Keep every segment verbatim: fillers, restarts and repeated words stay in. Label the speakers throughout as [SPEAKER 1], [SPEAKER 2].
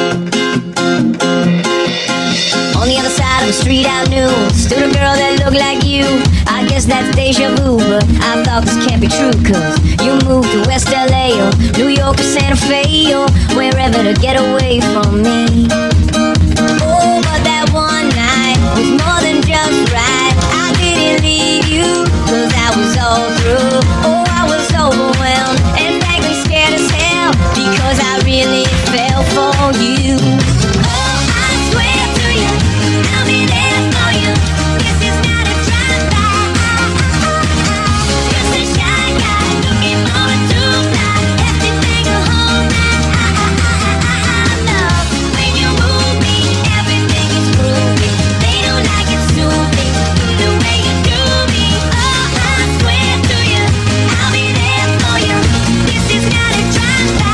[SPEAKER 1] On the other side of the street I knew stood a girl that looked like you. I guess that's deja vu, but I thought this can't be true, cause you moved to West L A or New York or Santa Fe or wherever to get away from me. Oh, but that one night was more than just right. I didn't leave you, cause I was all through. Oh, I was overwhelmed and frankly scared as hell, because I really fell for you. Oh, I swear to you, I'll be there for you. This is not a drive-by. Just a shy guy looking for a two-ply. Hefty thing a whole night. I love when you move me, everything is groovy. They don't like it soothing, the way you do me. Oh, I swear to you, I'll be there for you. This is not a drive-by.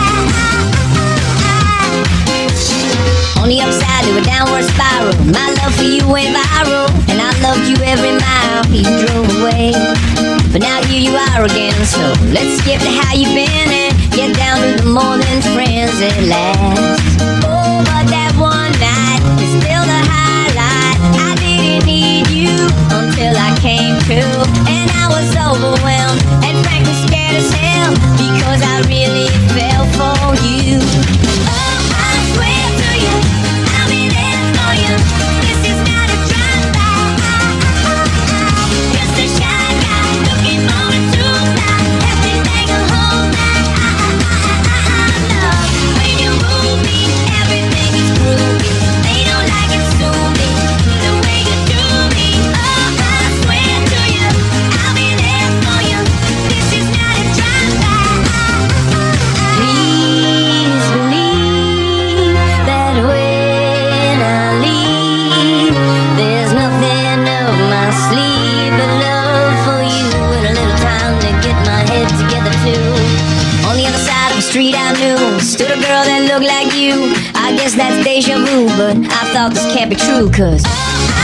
[SPEAKER 1] On the upside to a downward spiral, my love for you went viral, and I loved you every mile you drove away. But now here you are again, so let's skip to how you been and get down to the more than friends at last. Oh, but that one night is still the highlight. I didn't need you until I came to, and I was overwhelmed and frankly scared as hell, because I really fell for you. Oh, I swear to you, I'll be there for you. This is not a drive-by. Just a shy guy looking for a two-ply. Hefty thing a whole night. I love when you move me, everything is groovy. They don't like it soothing, the way you do me. Oh, I swear to you, I'll be there for you. This is not a drive-by. Please believe that when I leave, there's nothing up my sleeve but love for you and a little time to get my head together too. On the other side of the street I knew stood a girl that looked like you. I guess that's deja vu, but I thought this can't be true, cause